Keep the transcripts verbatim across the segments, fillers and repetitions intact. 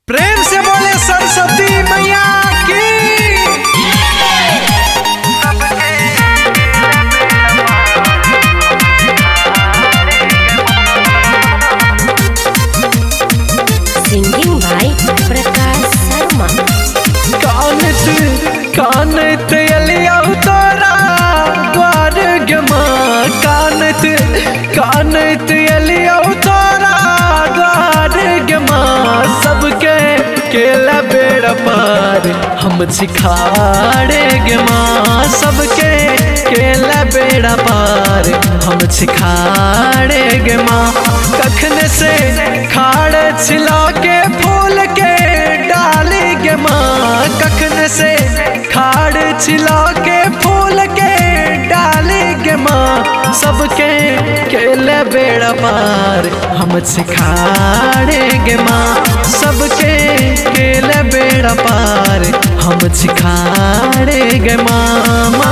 प्रेम से बोले सरस्वती मैया की। Singing by Prakash Sharma. कानत कानत अलिया तोरा द्वार गमा, कानत कानत अलिया तोरा द्वार गमा। सबके केला बेड़ा पार हम सिखाड़े गे माँ, सबके केला बेड़ा पार हम सिखाड़े गे माँ। कखन से खाड़ छिला के फूल के डाली गे माँ, कखन से खाड़ छिला के फूल के डाली गे माँ। सबके केले बेड़ा पार हम सिखाड़े गे माँ, सबके केले बेड़ा पार हम सिखाड़े गे माँ।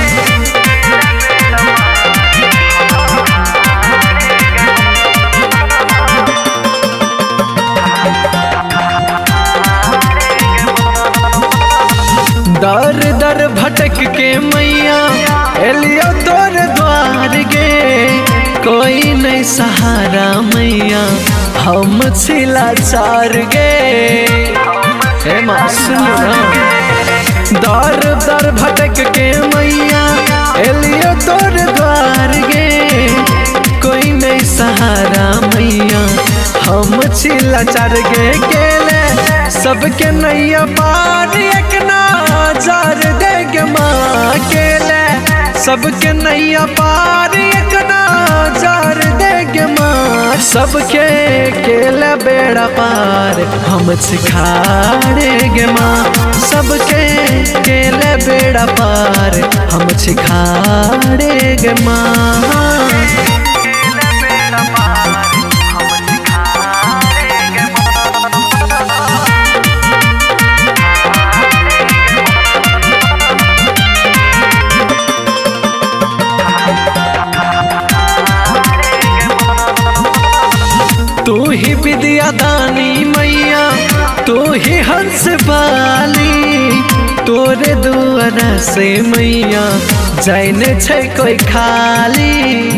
दर दर भटक के मैया एलियो तोर द्वार गे, कोई नहीं सहारा मैया हम छिला चार गे। हे माँ सुनो ना, दर दर भटक के मैया एलियो तोर द्वार गे, कोई नहीं सहारा मैया हम छिला चार गे। केले सबके नैया पार एक नजार देगे माँ, केले सबके नैया पार एक नजार देगे माँ। सबके केले बेड़ा पार हम सिखाड़े गे माँ, सबके केले बेड़ा पार हम सिखाड़े गे माँ। तू ही विद्या दानी मैया, तू ही हंस वाली, तोरे दुआरा से मैया जाने छै कोई खाली।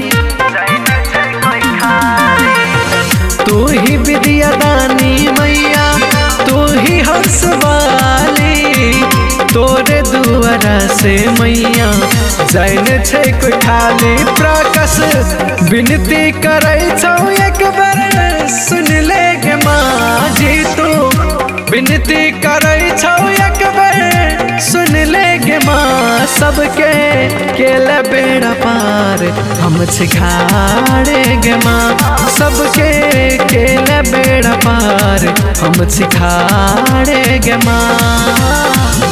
तू ही विद्या दानी मैया, तू ही हंस वाली, तोरे दुआरा से मैया जाने छै कोई खाली। प्रकाश विनती करे छौ एक बार सुन ले गे माँ जी, तू विनती करे छौ एक बार सुन ले गे माँ। सबके केले बेड़ा पार हम सिखाड़े गे माँ, सबके केले बेड़ा पार हम सिखाड़े गे माँ।